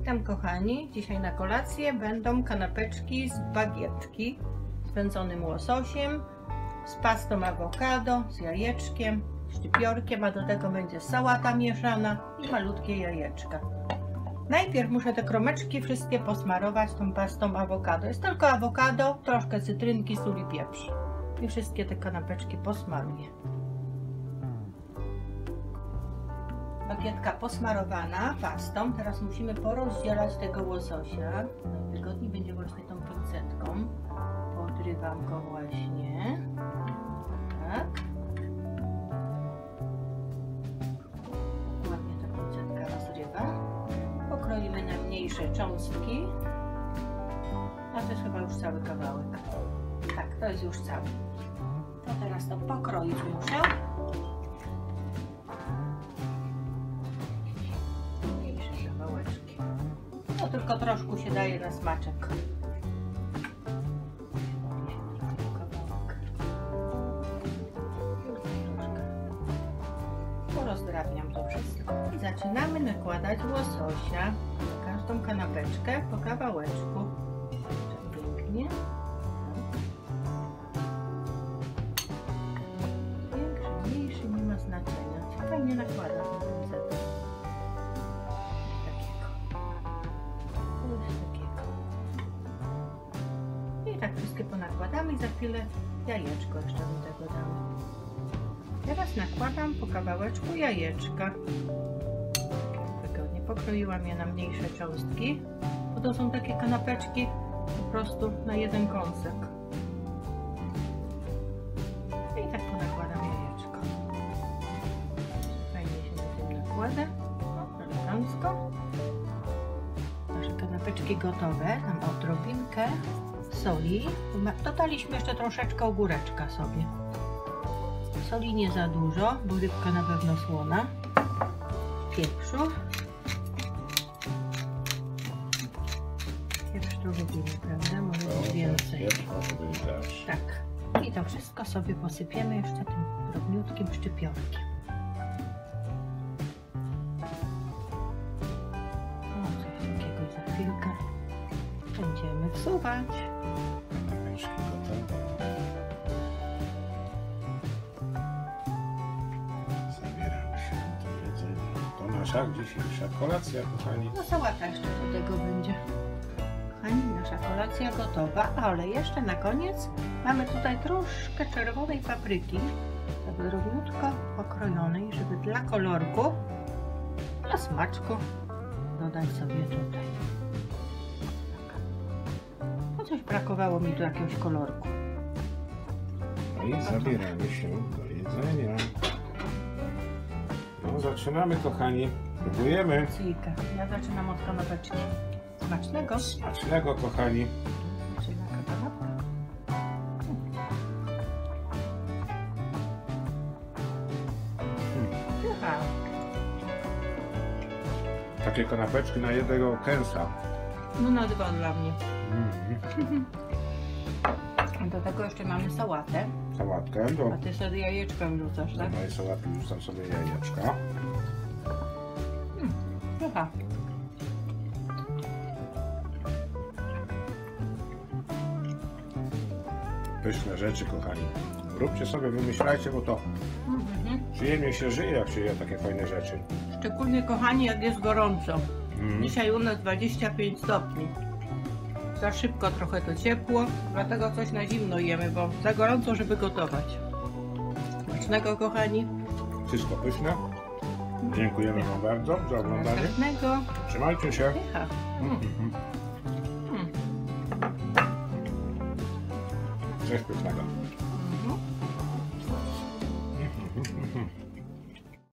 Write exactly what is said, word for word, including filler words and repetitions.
Witam kochani, dzisiaj na kolację będą kanapeczki z bagietki z wędzonym łososiem, z pastą awokado, z jajeczkiem, szczypiorkiem, a do tego będzie sałata mieszana i malutkie jajeczka. Najpierw muszę te kromeczki wszystkie posmarować tą pastą awokado. Jest tylko awokado, troszkę cytrynki, sól i pieprz. I wszystkie te kanapeczki posmaruję. Bagietka posmarowana pastą. Teraz musimy porozdzielać tego łososia. Najwygodniej będzie właśnie tą pincetką. Podrywam go właśnie. Tak. Ładnie ta pincetka rozrywa. Pokroimy na mniejsze cząstki. A to jest chyba już cały kawałek. Tak, to jest już cały. To teraz to pokroić muszę. To tylko troszkę się daje na smaczek. Porozdrabniam to wszystko. I zaczynamy nakładać łososia na każdą kanapeczkę po kawałeczku. Pięknie. Większy, mniejszy, nie ma znaczenia. Fajnie nakładam ten pincetą. I tak wszystkie ponakładamy i za chwilę jajeczko jeszcze do tego damy. Teraz nakładam po kawałeczku jajeczka. Wygodnie pokroiłam je na mniejsze cząstki, bo to są takie kanapeczki po prostu na jeden kąsek. I tak ponakładam jajeczko. Fajnie się na tym nakłada. O, elegancko. Nasze kanapeczki gotowe. Tam odrobinkę soli. Dodaliśmy jeszcze troszeczkę ogóreczka sobie. Soli nie za dużo, bo rybka na pewno słona. Pieprzu. Pieprz to lubimy, prawda? Może być więcej. Tak. I to wszystko sobie posypiemy jeszcze tym drobniutkim szczypiorkiem. O, coś takiego za chwilkę będziemy wsuwać. Zabieramy się do jedzenia. To nasza dzisiejsza kolacja, kochani. No sałata jeszcze do tego będzie. Kochani, nasza kolacja gotowa, ale jeszcze na koniec mamy tutaj troszkę czerwonej papryki, tak drobniutko pokrojonej, żeby dla kolorku, dla smaczku dodać sobie tutaj. No coś brakowało mi tu jakiegoś kolorku. I zabieramy się do jedzenia. No zaczynamy, kochani. Próbujemy. Cika. Ja zaczynam od kanapeczki. Smacznego. Smacznego, kochani. Zaczyna kanapka. Aha. Takie kanapeczki na jednego kęsa. No na dwa dla mnie. Mm. Do tego jeszcze mamy sałatę. Sałatkę. Do, A ty sobie jajeczka wrzucasz, do tak? mojej sałatki wrzucam sobie jajeczka. Hmm. Aha. Pyszne rzeczy, kochani. Róbcie sobie, wymyślajcie, bo to Mhm. przyjemnie się żyje, jak się je takie fajne rzeczy. Szczególnie kochani, jak jest gorąco. Mm. Dzisiaj u nas dwadzieścia pięć stopni. Za szybko trochę to ciepło, dlatego coś na zimno jemy, bo za gorąco, żeby gotować. Smacznego, kochani. Wszystko pyszne. Dziękujemy Wam bardzo za oglądanie. Następnego. Trzymajcie się. Pycha. Mm. Mm. Mm. Coś pysznego.